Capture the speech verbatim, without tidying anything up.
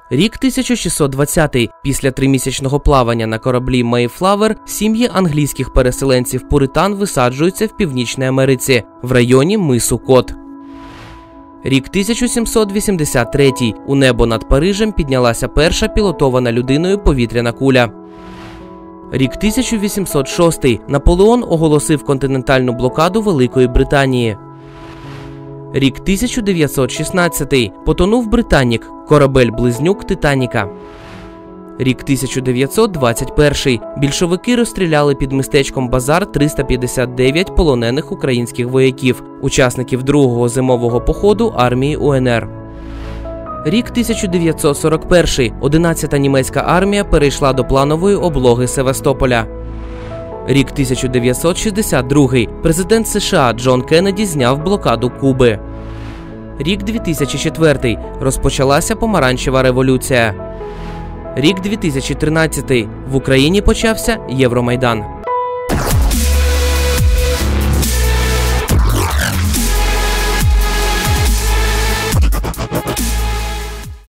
Рік тисяча шістсот двадцятий. Після тримісячного плавання на кораблі Мейфлавер сім'ї англійських переселенців-пуритан висаджуються в Північній Америці, в районі мису Кот. Рік тисяча сімсот вісімдесят третій. У небо над Парижем піднялася перша пілотована людиною повітряна куля. Рік тисяча вісімсот шостий. Наполеон оголосив континентальну блокаду Великої Британії. Рік тисяча дев'ятсот шістнадцятий. Потонув Британік, корабель-близнюк Титаніка. Рік тисяча дев'ятсот двадцять перший. Більшовики розстріляли під містечком Базар триста п'ятдесят дев'ять полонених українських вояків, учасників другого зимового походу армії У Ен Ер. Рік тисяча дев'ятсот сорок перший. одинадцята німецька армія перейшла до планової облоги Севастополя. Рік тисяча дев'ятсот шістдесят другий. Президент США Джон Кеннеді зняв блокаду Куби. Рік дві тисячі четвертий. Розпочалася Помаранчева революція. Рік дві тисячі тринадцятий. В Україні почався Євромайдан.